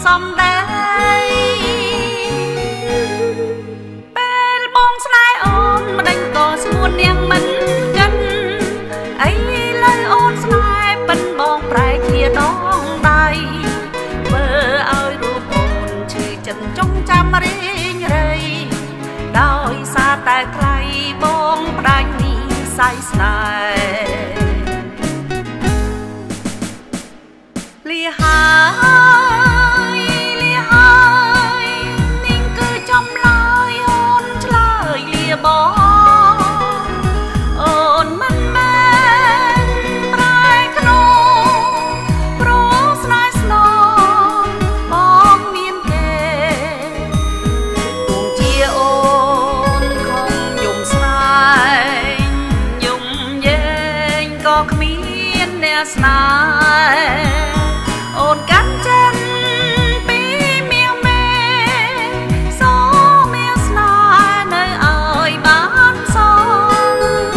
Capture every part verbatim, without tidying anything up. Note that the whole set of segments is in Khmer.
សំដីពេលបងស្នេហ៍អូនម្ដេចក៏ស្ងួននាងមិនកិនអីលើអូនស្នេហ៍ប៉ិនបងប្រែជាដងដៃមើលឲ្យរូបអូនឈឺចិត្តចង់ចាំរៀងរៃដោយសារតែថ្លៃបងផ្ដាច់នេះសៃស្នេហ៍លីហើយលីហើយនាងគឺចំឡើយអូនឆ្លើយលាបងអូនមិនមែនប្រែក្នុងព្រោះស្នេហ៍ស្នងបងមានគេគង់ជាអូនខំយំស្នេហ៍យំយែងក៏គ្មានអ្នកស្នេហ៍អូនកាន់ចិនពីមៀងមេសូមៀងស្នេហ៍នៅឲ្យបានសង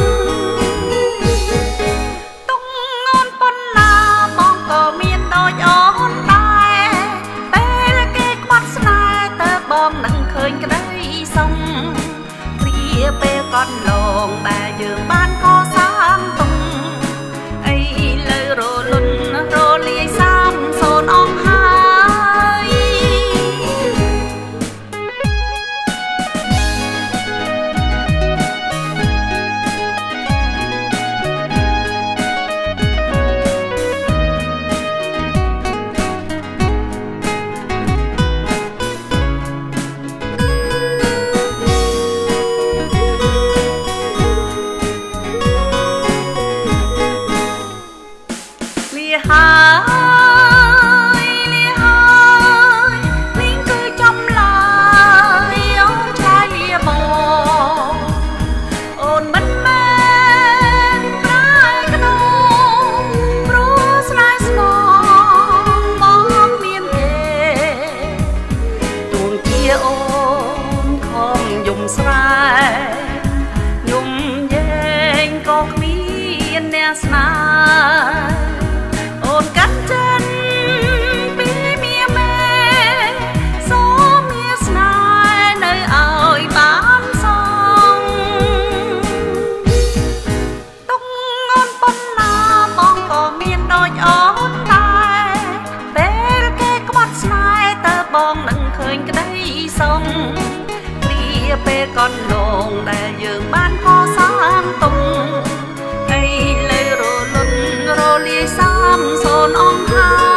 ទុំអូនប៉ុណ្ណាបងក៏មានដូចអូនដែរពេលគេខ្វាត់ស្នេហ៍តើបងនឹងឃើញក្តីសុំព្រាពេលកត់លងដែលយើងបានកសាងទុំអីលើរលុនរលាយសាមសូនអងហើយលីហើយលីហើយនាងគឺចំឡើយអូនឆ្លើយលាបងអូនមិនមែនប្រែក្នុងព្រោះស្នេហ៍ស្នងបងមានគេទួងជាអូនខំយំស្រែយំយែងក៏គ្មានអ្នកស្នេហ៍អូនកាត់ចិនពីមៀមេសូមមៀស្នេហ៍នៅឲ្យបានសងទុំអូនប៉ុណ្ណាបងក៏មានដូចអូនដែរពេលគេខ្វាត់ស្នេហ៍តើបងនឹងឃើញក្តីសុំព្រាពេលកត់លងដែលយើងបានកសាងទុំអីលើរលុនរលាយសាមសូនអងហើយ